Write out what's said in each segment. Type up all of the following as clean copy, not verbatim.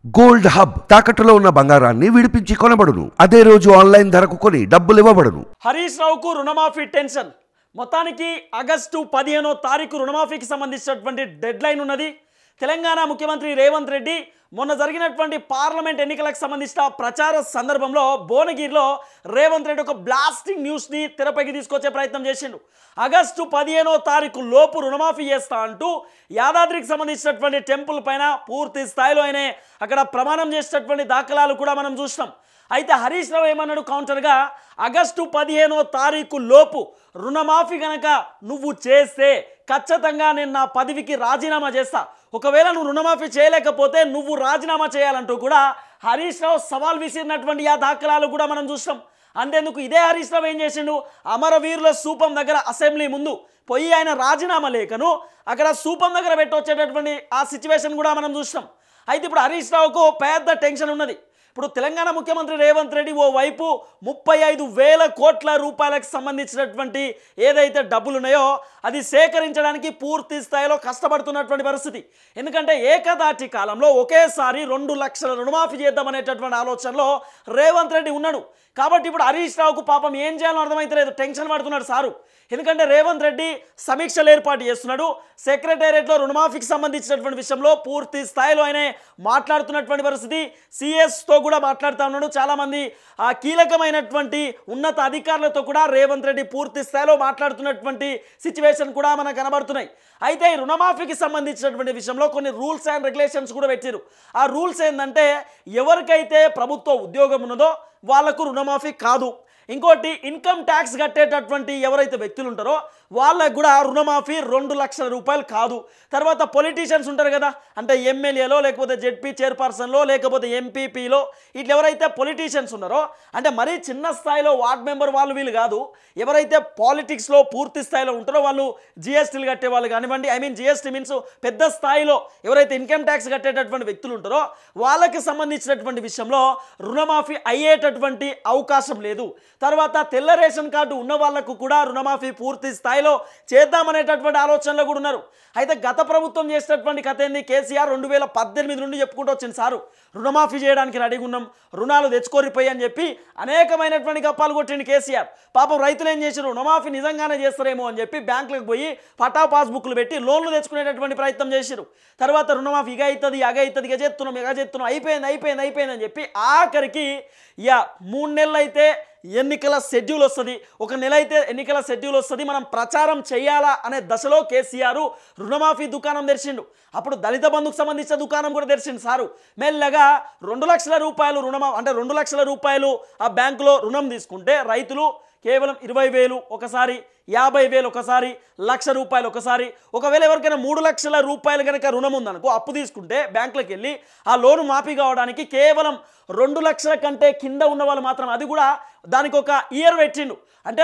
Gold hub తాకట్టులో ఉన్న బంగారాన్ని విడిపించి కొనబడును. అదే రోజు ఆన్లైన్ ధరకు కొని డబ్బులు ఇవ్వబడును. హరీష్ రావుకు రుణమాఫీ టెన్షన్. మొత్తానికి ఆగస్టు 15వ తారీఖు రుణమాఫీకి సంబంధించినటువంటి డెడ్ లైన్ ఉన్నది. తెలంగాణ ముఖ్యమంత్రి రేవంత్ రెడ్డి మొన్న జరిగినటువంటి పార్లమెంట్ ఎన్నికలకు సంబంధించిన ప్రచార సందర్భంలో భువనగిరిలో రేవంత్ రెడ్డి ఒక బ్లాస్టింగ్ న్యూస్ని తెరపైకి తీసుకొచ్చే ప్రయత్నం చేసిండు. ఆగస్టు 15వ తారీఖు లోపు రుణమాఫీ చేస్తా అంటూ యాదాద్రికి సంబంధించినటువంటి టెంపుల్ పైన పూర్తి స్థాయిలో ఆయన అక్కడ ప్రమాణం చేసినటువంటి దాఖలాలు కూడా మనం చూసినాం. అయితే హరీష్ రావు ఏమన్నాడు కౌంటర్గా, ఆగస్టు 15వ తారీఖు లోపు రుణమాఫీ కనుక నువ్వు చేస్తే ఖచ్చితంగా నేను నా పదవికి రాజీనామా చేస్తా, ఒకవేళ నువ్వు రుణమాఫీ చేయలేకపోతే నువ్వు రాజీనామా చేయాలంటూ కూడా హరీష్ రావు సవాల్ విసిరినటువంటి ఆ దాఖలాలు కూడా మనం చూస్తాం. అంతేందుకు ఇదే హరీష్ రావు ఏం చేసిండు, అమరవీరుల స్థూపం దగ్గర అసెంబ్లీ ముందు పోయి ఆయన రాజీనామా లేఖను అక్కడ స్థూపం దగ్గర పెట్టొచ్చేటటువంటి ఆ సిచ్యువేషన్ కూడా మనం చూస్తాం. అయితే ఇప్పుడు హరీష్ రావుకు పెద్ద టెన్షన్ ఉన్నది. ఇప్పుడు తెలంగాణ ముఖ్యమంత్రి రేవంత్ రెడ్డి ఓవైపు 35,000 కోట్ల రూపాయలకు సంబంధించినటువంటి ఏదైతే డబ్బులు ఉన్నాయో అది సేకరించడానికి పూర్తి స్థాయిలో కష్టపడుతున్నటువంటి పరిస్థితి. ఎందుకంటే ఏకదాటి కాలంలో ఒకేసారి 2 లక్షల రుణమాఫీ చేద్దామనేటటువంటి ఆలోచనలో రేవంత్ రెడ్డి ఉన్నాడు. కాబట్టి ఇప్పుడు హరీష్ రావుకు పాపం ఏం చేయాలో అర్థమైతలేదు, టెన్షన్ పడుతున్నాడు సారు. ఎందుకంటే రేవంత్ రెడ్డి సమీక్షలు ఏర్పాటు చేస్తున్నాడు. సెక్రటేరియట్లో రుణమాఫీకి సంబంధించినటువంటి విషయంలో పూర్తి స్థాయిలో ఆయన మాట్లాడుతున్నటువంటి పరిస్థితి. సిఎస్తో కూడా మాట్లాడుతూ ఉన్నాడు. చాలామంది ఆ కీలకమైనటువంటి ఉన్నత అధికారులతో కూడా రేవంత్ రెడ్డి పూర్తి స్థాయిలో మాట్లాడుతున్నటువంటి సిచ్యువేషన్ కూడా మనకు కనబడుతున్నాయి. అయితే ఈ రుణమాఫీకి సంబంధించినటువంటి విషయంలో కొన్ని రూల్స్ అండ్ రెగ్యులేషన్స్ కూడా పెట్టారు. ఆ రూల్స్ ఏంటంటే, ఎవరికైతే ప్రభుత్వ ఉద్యోగం ఉన్నదో వాళ్లకు రుణమాఫీ కాదు. ఇంకోటి, ఇన్కమ్ ట్యాక్స్ కట్టేటటువంటి ఎవరైతే వ్యక్తులు ఉంటారో వాళ్ళకు కూడా రుణమాఫీ 2 లక్షల రూపాయలు కాదు. తర్వాత పొలిటీషియన్స్ ఉంటారు కదా, అంటే ఎమ్మెల్యేలో లేకపోతే జెడ్పీ చైర్పర్సన్లో లేకపోతే ఎంపీపీలో ఇట్లా ఎవరైతే పొలిటీషియన్స్ ఉన్నారో, అంటే మరీ చిన్న స్థాయిలో వార్డ్ మెంబర్ వాళ్ళు వీళ్ళు కాదు, ఎవరైతే పాలిటిక్స్లో పూర్తి స్థాయిలో ఉంటారో వాళ్ళు జిఎస్టీలు కట్టే వాళ్ళు కానివ్వండి, జిఎస్టీ మీన్స్ పెద్ద స్థాయిలో ఎవరైతే ఇన్కమ్ ట్యాక్స్ కట్టేటటువంటి వ్యక్తులు ఉంటారో వాళ్ళకి సంబంధించినటువంటి విషయంలో రుణమాఫీ అయ్యేటటువంటి అవకాశం లేదు. తర్వాత తెల్ల రేషన్ కార్డు ఉన్న వాళ్లకు కూడా రుణమాఫీ పూర్తి స్థాయిలో చేద్దామనేటటువంటి ఆలోచనలో కూడా ఉన్నారు. అయితే గత ప్రభుత్వం చేసినటువంటి కథ ఏంది, కేసీఆర్ 2018 నుండి చెప్పుకుంటూ వచ్చింది సారు రుణమాఫీ చేయడానికి రెడీగా ఉన్నాం, రుణాలు తెచ్చుకోరిపోయి అని చెప్పి అనేకమైనటువంటి గప్పాలు కొట్టింది కేసీఆర్. పాపం రైతులు ఏం చేశారు, రుణమాఫీ నిజంగానే చేస్తారేమో అని చెప్పి బ్యాంకులకు పోయి పటా పాస్బుక్లు పెట్టి లోన్లు తెచ్చుకునేటటువంటి ప్రయత్నం చేశారు. తర్వాత రుణమాఫీ ఇక అవుతుంది ఇక చేస్తున్నాం అయిపోయింది అని చెప్పి ఆఖరికి ఇక 3 నెలలు అయితే ఎన్నికల షెడ్యూల్ వస్తుంది, 1 నెల అయితే ఎన్నికల షెడ్యూల్ వస్తుంది, మనం ప్రచారం చేయాలా అనే దశలో కేసీఆర్ రుణమాఫీ దుకాణం తెరిచిండు. అప్పుడు దళిత బంధుకు సంబంధించిన దుకాణం కూడా తెరిచిండు సారు. మెల్లగా 2 లక్షల రూపాయలు అంటే 2 లక్షల రూపాయలు ఆ బ్యాంకులో రుణం తీసుకుంటే రైతులు కేవలం 20,000 ఒకసారి, 50,000 ఒకసారి, 1,00,000 రూపాయలు ఒకసారి. ఒకవేళ ఎవరికైనా 3 లక్షల రూపాయలు కనుక రుణం ఉందనుకో, అప్పు తీసుకుంటే బ్యాంకులకు వెళ్ళి ఆ లోను మాఫీ కావడానికి కేవలం 2 లక్షల కంటే కింద ఉన్న వాళ్ళు మాత్రం, అది కూడా దానికి ఒక ఇయర్ పెట్టిండు. అంటే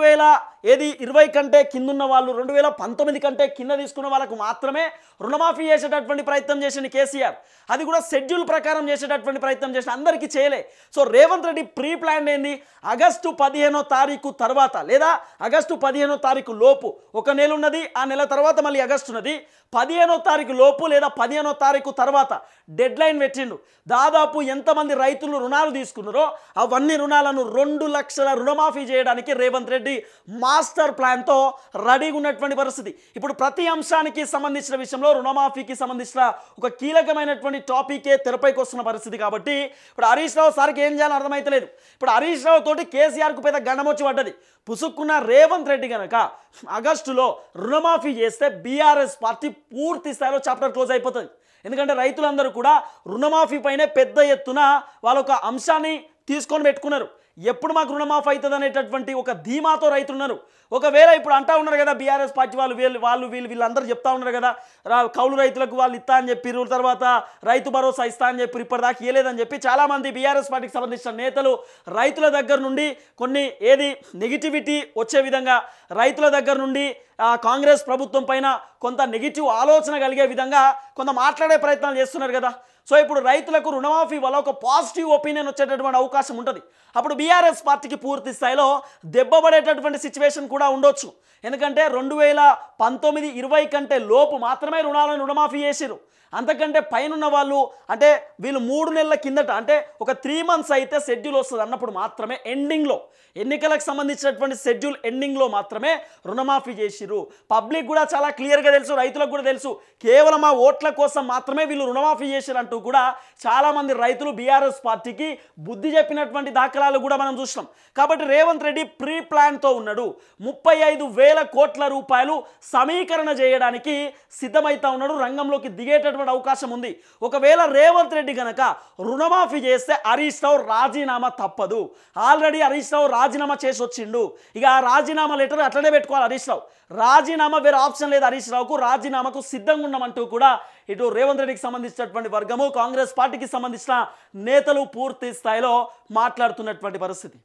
2020 కంటే కింద ఉన్న వాళ్ళు, 2019 కంటే కింద తీసుకున్న వాళ్ళకు మాత్రమే రుణమాఫీ చేసేటటువంటి ప్రయత్నం చేసింది కేసీఆర్. అది కూడా షెడ్యూల్ ప్రకారం చేసేటటువంటి ప్రయత్నం చేసిన, అందరికీ చేయలే. So Revanth Reddy pre plan ఏంది, ఆగస్టు 15వ తారీఖు తర్వాత లేదా ఆగస్టు 15వ తారీఖు లోపు 1 నెల ఉన్నది, ఆ నెల తర్వాత మళ్ళీ ఆగస్టు ఉన్నది, 15వ తారీఖు లోపు లేదా 15వ తారీఖు తర్వాత డెడ్ లైన్ పెట్టిండు. దాదాపు ఎంతమంది రైతులు రుణాలు తీసుకున్నారో అవన్నీ రుణాలను 2 లక్షల రుణమాఫీ చేయడానికి రేవంత్ రెడ్డి మాస్టర్ ప్లాన్తో రెడీగా ఉన్నటువంటి పరిస్థితి. ఇప్పుడు ప్రతి అంశానికి సంబంధించిన విషయంలో రుణమాఫీకి సంబంధించిన ఒక కీలకమైనటువంటి టాపికే తెరపైకి వస్తున్న పరిస్థితి. కాబట్టి ఇప్పుడు హరీష్ రావు సార్కి ఏం చేయాలో అర్థమైతలేదు. ఇప్పుడు హరీష్ రావు తోటి కేసీఆర్కు పెద్ద గండం వచ్చి పడ్డది. పుసుక్కున్న రేవంత్ రెడ్డి కనుక ఆగస్టులో రుణమాఫీ చేస్తే బీఆర్ఎస్ పార్టీ పూర్తి స్థాయిలో చాప్టర్ క్లోజ్ అయిపోతుంది. ఎందుకంటే రైతులందరూ కూడా రుణమాఫీ పైనే పెద్ద ఎత్తున వాళ్ళొక అంశాన్ని తీసుకొని పెట్టుకున్నారు. ఎప్పుడు మాకు రుణమాఫీ అవుతుంది అనేటటువంటి ఒక ధీమాతో రైతులు ఉన్నారు. ఒకవేళ ఇప్పుడు అంటా ఉన్నారు కదా బీఆర్ఎస్ పార్టీ వీళ్ళందరూ చెప్తా ఉన్నారు కదా, కౌలు రైతులకు వాళ్ళు ఇస్తా అని చెప్పి, తర్వాత రైతు భరోసా ఇస్తా అని చెప్పి ఇప్పటిదాకా ఇవ్వలేదని చెప్పి చాలామంది బీఆర్ఎస్ పార్టీకి సంబంధించిన నేతలు రైతుల దగ్గర నుండి కొన్ని నెగిటివిటీ వచ్చే విధంగా, రైతుల దగ్గర నుండి కాంగ్రెస్ ప్రభుత్వం పైన కొంత నెగిటివ్ ఆలోచన కలిగే విధంగా కొంత మాట్లాడే ప్రయత్నాలు చేస్తున్నారు కదా. సో ఇప్పుడు రైతులకు రుణమాఫీ వల్ల ఒక పాజిటివ్ ఒపీనియన్ వచ్చేటటువంటి అవకాశం ఉంటుంది. అప్పుడు బీఆర్ఎస్ పార్టీకి పూర్తి స్థాయిలో దెబ్బపడేటటువంటి సిచ్యువేషన్ కూడా ఉండొచ్చు. ఎందుకంటే 2019-20 కంటే లోపు మాత్రమే రుణమాఫీ చేసిరు. అంతకంటే పైన వాళ్ళు అంటే వీళ్ళు 3 నెలల కిందట అంటే ఒక 3 మంత్స్ అయితే షెడ్యూల్ వస్తుంది అన్నప్పుడు మాత్రమే ఎండింగ్లో ఎన్నికలకు సంబంధించినటువంటి షెడ్యూల్ ఎండింగ్లో మాత్రమే రుణమాఫీ చేసిర్రు. పబ్లిక్ కూడా చాలా క్లియర్గా తెలుసు, రైతులకు కూడా తెలుసు, కేవలం ఆ ఓట్ల కోసం మాత్రమే వీళ్ళు రుణమాఫీ చేసిరంటూ కూడా చాలామంది రైతులు బీఆర్ఎస్ పార్టీకి బుద్ధి చెప్పినటువంటి దాఖలాలు కూడా మనం చూసినాం. కాబట్టి రేవంత్ రెడ్డి ప్రీ ప్లాన్తో ఉన్నాడు. 35,000 కోట్ల రూపాయలు సమీకరణ చేయడానికి సిద్ధమైతా ఉన్నాడు, రంగంలోకి దిగేటటువంటి అవకాశం ఉంది. ఒకవేళ రేవంత్ రెడ్డి గనక రుణమాఫీ చేస్తే హరీష్ రావు రాజీనామా తప్పదు. ఆల్రెడీ హరీష్ రావు రాజీనామా చేసి వచ్చిండు. ఇక ఆ రాజీనామా లెటర్ అట్లనే పెట్టుకోవాలి హరీష్ రావు. రాజీనామా వేరే ఆప్షన్ లేదు హరీష్ రావుకు, రాజీనామాకు సిద్ధంగా ఉన్నామంటూ కూడా ఇటు రేవంత్ రెడ్డికి సంబంధించినటువంటి వర్గము, కాంగ్రెస్ పార్టీకి సంబంధించిన నేతలు పూర్తి స్థాయిలో మాట్లాడుతున్నటువంటి పరిస్థితి.